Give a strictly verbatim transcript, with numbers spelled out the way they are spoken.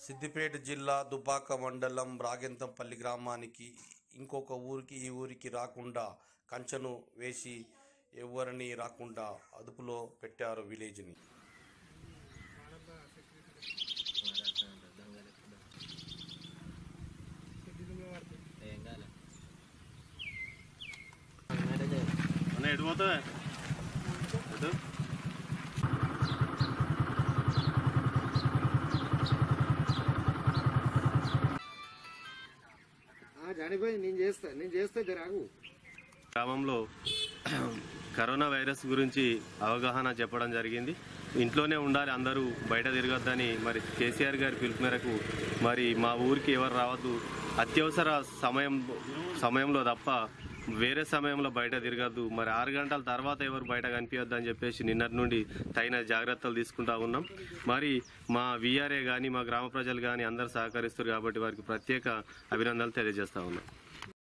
సిద్దిపేట జిల్లా దుబ్బాక మండలం రాగెంతంపల్లి గ్రామానికి ఇంకొక ఊరికి ఈ ఊరికి రాకుండా కంచెను వేసి ఎవరిని రాకుండా అదుపులో పెట్టారు విలేజ్ని. గ్రామంలో కరోనా వైరస్ గురించి అవగాహన చెప్పడం జరిగింది. ఇంట్లోనే ఉండాలి, అందరూ బయట తిరగొద్దని మరి కేసీఆర్ గారి పిలుపు మేరకు మరి మా ఊరికి ఎవరు రావద్దు, అత్యవసర సమయం సమయంలో తప్ప వేరే సమయంలో బయట తిరగద్దు, మరి ఆరు గంటల తర్వాత ఎవరు బయట కనిపించద్దు అని చెప్పేసి నిన్నటి నుండి తగిన జాగ్రత్తలు తీసుకుంటా ఉన్నాం. మరి మా వీఆర్ఏ కానీ మా గ్రామ ప్రజలు కానీ అందరూ సహకరిస్తారు కాబట్టి వారికి ప్రత్యేక అభినందనలు తెలియజేస్తా ఉన్నాం.